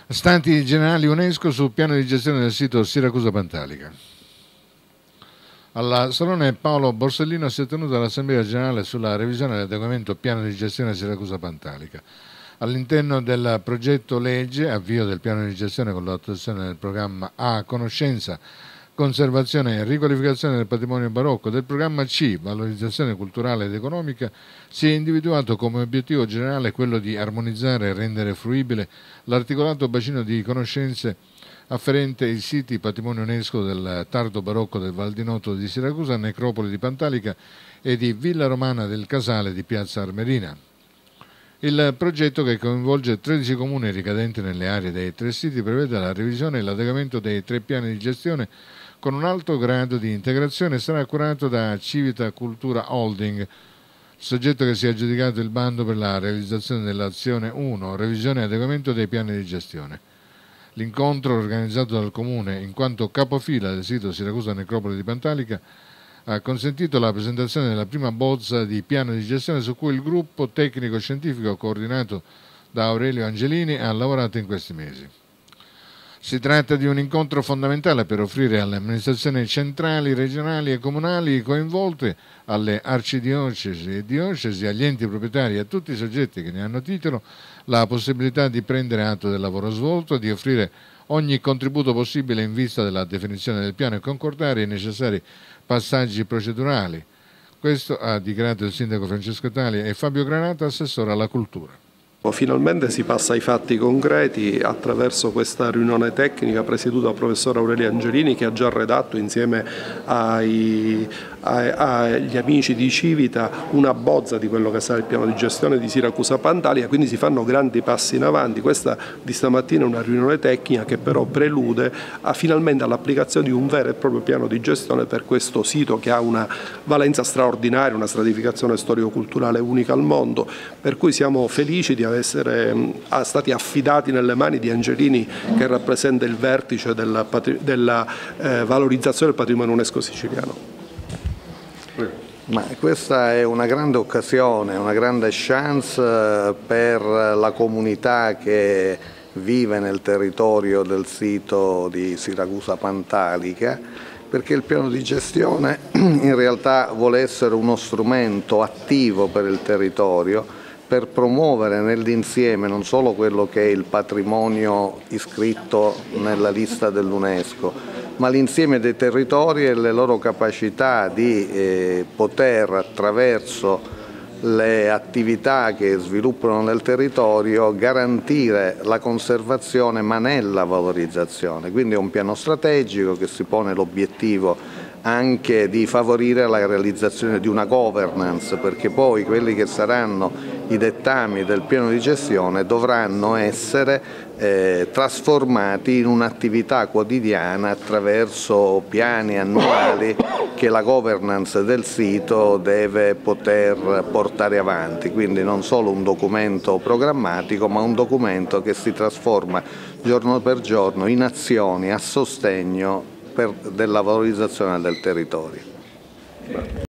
Stati generali UNESCO sul piano di gestione del sito Siracusa Pantalica. Alla Salone Paolo Borsellino si è tenuta l'Assemblea Generale sulla revisione dell'adeguamento piano di gestione Siracusa Pantalica. All'interno del progetto legge, avvio del piano di gestione con l'attuazione del programma A, conoscenza, conservazione e riqualificazione del patrimonio barocco, del programma C, valorizzazione culturale ed economica, si è individuato come obiettivo generale quello di armonizzare e rendere fruibile l'articolato bacino di conoscenze afferente ai siti patrimonio UNESCO del tardo barocco del Val di Noto di Siracusa, necropoli di Pantalica e di Villa Romana del Casale di Piazza Armerina. Il progetto, che coinvolge 13 comuni ricadenti nelle aree dei 3 siti, prevede la revisione e l'adeguamento dei 3 piani di gestione con un alto grado di integrazione e sarà curato da Civita Cultura Holding, soggetto che si è aggiudicato il bando per la realizzazione dell'azione 1, revisione e adeguamento dei piani di gestione. L'incontro, organizzato dal Comune in quanto capofila del sito Siracusa Necropoli di Pantalica, ha consentito la presentazione della prima bozza di piano di gestione su cui il gruppo tecnico-scientifico coordinato da Aurelio Angelini ha lavorato in questi mesi. Si tratta di un incontro fondamentale per offrire alle amministrazioni centrali, regionali e comunali coinvolte, alle arcidiocesi e diocesi, agli enti proprietari e a tutti i soggetti che ne hanno titolo la possibilità di prendere atto del lavoro svolto, di offrire ogni contributo possibile in vista della definizione del piano e concordare i necessari passaggi procedurali. Questo ha dichiarato il sindaco Francesco Talia e Fabio Granata, assessore alla cultura. Finalmente si passa ai fatti concreti attraverso questa riunione tecnica presieduta dal professor Aurelio Angelini, che ha già redatto insieme agli amici di Civita una bozza di quello che sarà il piano di gestione di Siracusa Pantalica, quindi si fanno grandi passi in avanti. Questa di stamattina è una riunione tecnica che però prelude finalmente all'applicazione di un vero e proprio piano di gestione per questo sito che ha una valenza straordinaria, una stratificazione storico-culturale unica al mondo, per cui siamo felici di essere stati affidati nelle mani di Angelini, che rappresenta il vertice della valorizzazione del patrimonio UNESCO siciliano. Ma questa è una grande occasione, una grande chance per la comunità che vive nel territorio del sito di Siracusa Pantalica, perché il piano di gestione in realtà vuole essere uno strumento attivo per il territorio, per promuovere nell'insieme non solo quello che è il patrimonio iscritto nella lista dell'UNESCO, ma l'insieme dei territori e le loro capacità di poter, attraverso le attività che sviluppano nel territorio, garantire la conservazione ma nella valorizzazione. Quindi è un piano strategico che si pone l'obiettivo anche di favorire la realizzazione di una governance, perché poi quelli che saranno i dettami del piano di gestione dovranno essere trasformati in un'attività quotidiana attraverso piani annuali che la governance del sito deve poter portare avanti, quindi non solo un documento programmatico ma un documento che si trasforma giorno per giorno in azioni a sostegno della valorizzazione del territorio.